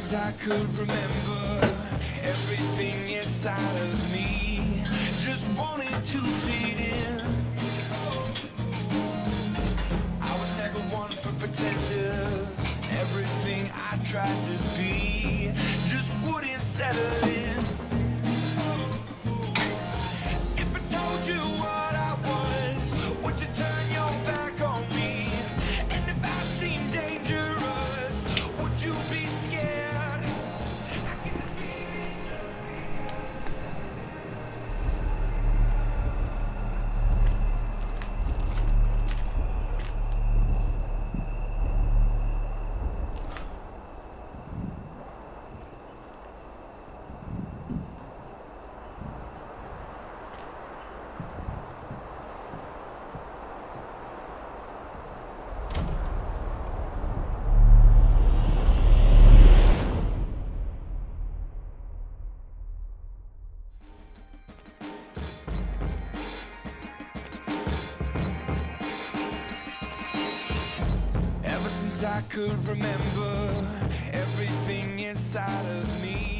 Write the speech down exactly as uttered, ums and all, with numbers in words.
since I could remember, everything inside of me just wanted to fit in. I was never one for pretenders. Everything I tried to be just wouldn't settle in. If I told you what I was, would you turn your back on me? And if I seemed dangerous, would you be scared? I get the feeling. Ever since I could remember, everything inside of me